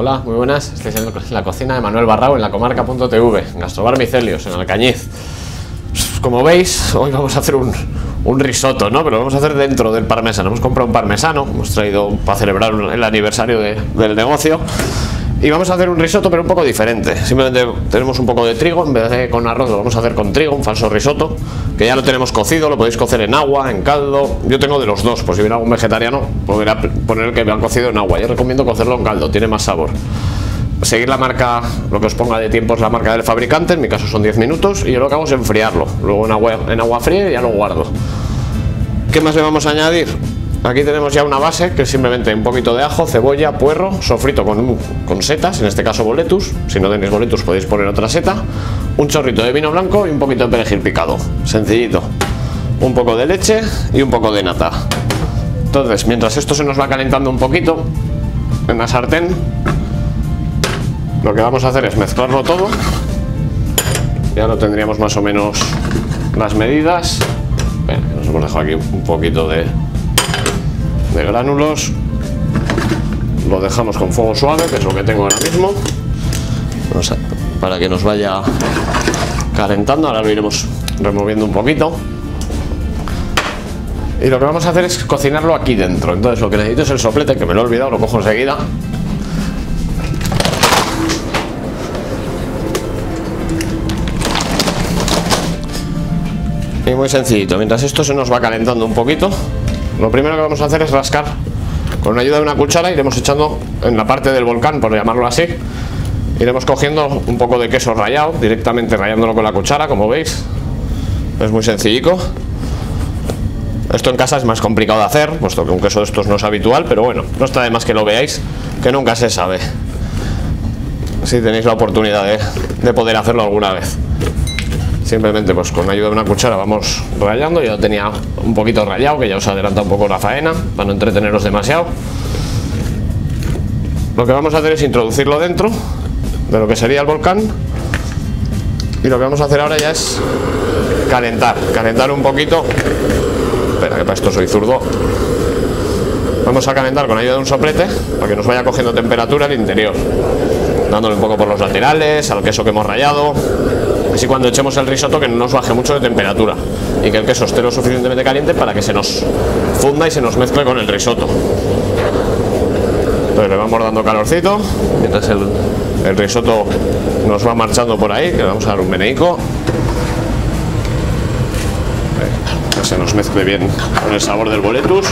Hola, muy buenas. Estáis en la cocina de Manuel Barrao en la comarca.tv, Gastrobar Micelios, en Alcañiz. Como veis, hoy vamos a hacer un risotto, ¿no? Pero lo vamos a hacer dentro del parmesano. Hemos comprado un parmesano, hemos traído para celebrar el aniversario del negocio. Y vamos a hacer un risotto, pero un poco diferente. Simplemente tenemos un poco de trigo, en vez de con arroz lo vamos a hacer con trigo, un falso risotto, que ya lo tenemos cocido, lo podéis cocer en agua, en caldo. Yo tengo de los dos, por si viene algún vegetariano, podrá poner el que me han cocido en agua. Yo recomiendo cocerlo en caldo, tiene más sabor. Seguir la marca, lo que os ponga de tiempo es la marca del fabricante, en mi caso son 10 minutos, y yo lo que hago es enfriarlo, luego en agua fría y ya lo guardo. ¿Qué más le vamos a añadir? Aquí tenemos ya una base, que es simplemente un poquito de ajo, cebolla, puerro, sofrito con setas, en este caso boletus. Si no tenéis boletus podéis poner otra seta, un chorrito de vino blanco y un poquito de perejil picado, sencillito. Un poco de leche y un poco de nata. Entonces, mientras esto se nos va calentando un poquito en la sartén, lo que vamos a hacer es mezclarlo todo. Ya lo tendríamos más o menos las medidas. Bueno, nos hemos dejado aquí un poquito de gránulos. Lo dejamos con fuego suave, que es lo que tengo ahora mismo, para que nos vaya calentando. Ahora lo iremos removiendo un poquito. Y lo que vamos a hacer es cocinarlo aquí dentro. Entonces lo que necesito es el soplete, que me lo he olvidado, lo cojo enseguida. Y muy sencillito, mientras esto se nos va calentando un poquito, lo primero que vamos a hacer es rascar. Con la ayuda de una cuchara iremos echando en la parte del volcán, por llamarlo así. Iremos cogiendo un poco de queso rallado, directamente rallándolo con la cuchara, como veis. Es muy sencillico. Esto en casa es más complicado de hacer, puesto que un queso de estos no es habitual, pero bueno, no está de más que lo veáis, que nunca se sabe. Si tenéis la oportunidad de poder hacerlo alguna vez. Simplemente pues con ayuda de una cuchara vamos rallando. Yo tenía un poquito rallado, que ya os adelanta un poco la faena, para no entreteneros demasiado. Lo que vamos a hacer es introducirlo dentro de lo que sería el volcán. Y lo que vamos a hacer ahora ya es calentar un poquito. Espera, que para esto soy zurdo. Vamos a calentar con ayuda de un soplete, para que nos vaya cogiendo temperatura al interior, dándole un poco por los laterales, al queso que hemos rallado. Así cuando echemos el risotto que no nos baje mucho de temperatura y que el queso esté lo suficientemente caliente para que se nos funda y se nos mezcle con el risotto. Entonces le vamos dando calorcito mientras el risotto nos va marchando por ahí, que le vamos a dar un meneico. Que se nos mezcle bien con el sabor del boletus.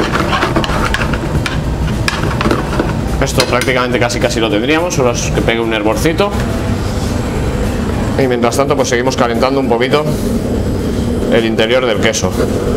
Esto prácticamente casi lo tendríamos, solo es que pegue un hervorcito. Y mientras tanto pues seguimos calentando un poquito el interior del queso.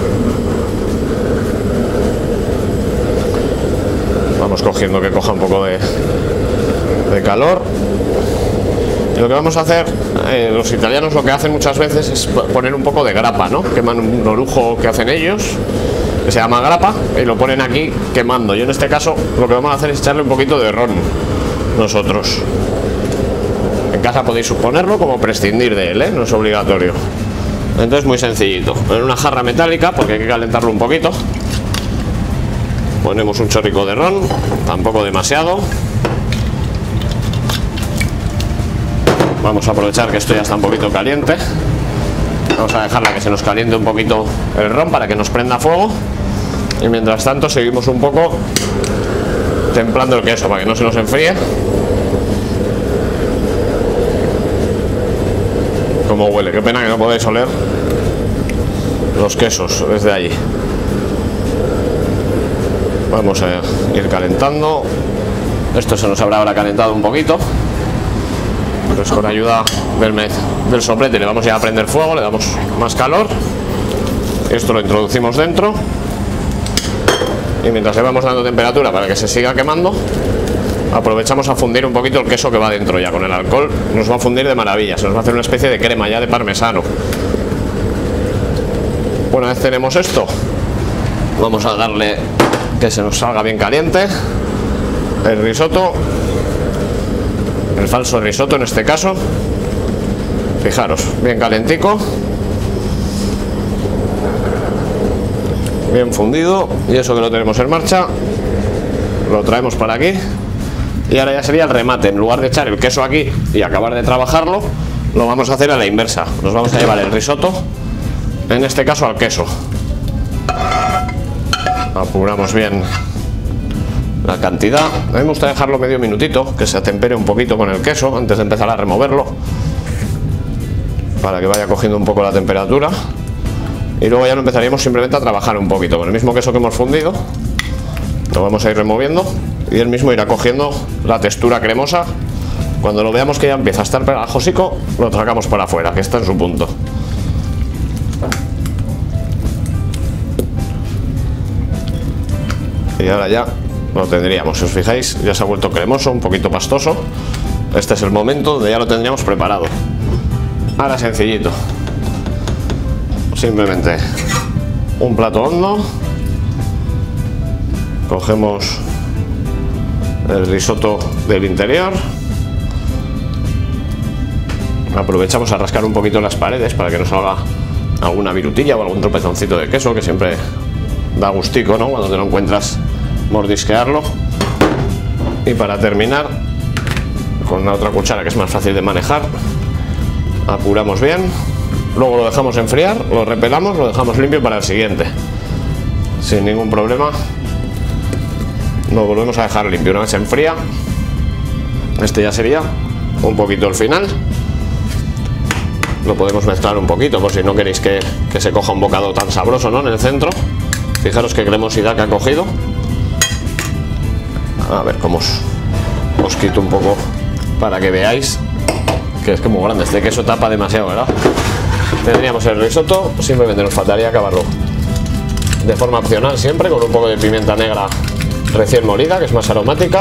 Vamos cogiendo que coja un poco de calor. Y lo que vamos a hacer, los italianos lo que hacen muchas veces es poner un poco de grapa, ¿no? Queman un orujo que hacen ellos, que se llama grapa, y lo ponen aquí quemando. Yo en este caso lo que vamos a hacer es echarle un poquito de ron nosotros. En casa podéis ponerlo como prescindir de él, no es obligatorio. Entonces muy sencillito, en una jarra metálica, porque hay que calentarlo un poquito, ponemos un chorrico de ron, tampoco demasiado. Vamos a aprovechar que esto ya está un poquito caliente. Vamos a dejarla que se nos caliente un poquito el ron para que nos prenda fuego. Y mientras tanto seguimos un poco templando el queso para que no se nos enfríe. Como huele, qué pena que no podéis oler los quesos desde allí. Vamos a ir calentando. Esto se nos habrá ahora calentado un poquito. Pues con ayuda del soplete le vamos ya a prender fuego, le damos más calor. Esto lo introducimos dentro. Y mientras le vamos dando temperatura para que se siga quemando, aprovechamos a fundir un poquito el queso que va dentro ya. Con el alcohol nos va a fundir de maravilla, se nos va a hacer una especie de crema ya de parmesano. Una vez tenemos esto, vamos a darle que se nos salga bien caliente el risotto, el falso risotto en este caso. Fijaros, bien calentico, bien fundido. Y eso que lo tenemos en marcha, lo traemos para aquí Y ahora ya sería el remate. En lugar de echar el queso aquí y acabar de trabajarlo, lo vamos a hacer a la inversa. Nos vamos a llevar el risotto, en este caso al queso. Apuramos bien la cantidad. A mí me gusta dejarlo medio minutito, que se atempere un poquito con el queso antes de empezar a removerlo, para que vaya cogiendo un poco la temperatura. Y luego ya lo empezaríamos simplemente a trabajar un poquito con el mismo queso que hemos fundido. Lo vamos a ir removiendo y él mismo irá cogiendo la textura cremosa. Cuando lo veamos que ya empieza a estar pegajosico, lo sacamos para afuera, que está en su punto. Y ahora ya lo tendríamos. Si os fijáis, ya se ha vuelto cremoso, un poquito pastoso. Este es el momento donde ya lo tendríamos preparado. Ahora sencillito. Simplemente un plato hondo. Cogemos el risotto del interior. Aprovechamos a rascar un poquito las paredes para que no salga alguna virutilla o algún tropezoncito de queso, que siempre da gustico, ¿no? Cuando te lo encuentras, mordisquearlo. Y para terminar, con la otra cuchara, que es más fácil de manejar, apuramos bien. Luego lo dejamos enfriar, lo repelamos, lo dejamos limpio para el siguiente, sin ningún problema. Lo volvemos a dejar limpio. Una vez se enfría, este ya sería un poquito el final. Lo podemos mezclar un poquito por si no queréis que se coja un bocado tan sabroso, ¿no? En el centro. Fijaros qué cremosidad que ha cogido. A ver cómo os quito un poco para que veáis que es que muy grande. Este queso tapa demasiado, ¿verdad? Tendríamos el risotto. Simplemente nos faltaría acabarlo de forma opcional, siempre con un poco de pimienta negra recién molida, que es más aromática.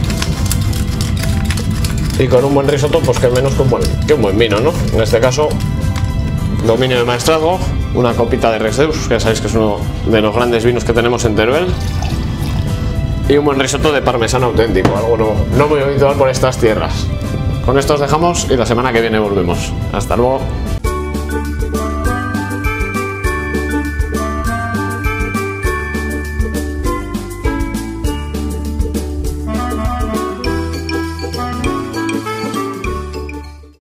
Y con un buen risotto, pues que menos que un buen vino, ¿no? En este caso, dominio de maestrazgo, una copita de Reseus, que ya sabéis que es uno de los grandes vinos que tenemos en Teruel, y un buen risotto de parmesano auténtico, algo no muy habitual por estas tierras. Con esto os dejamos y la semana que viene volvemos. Hasta luego.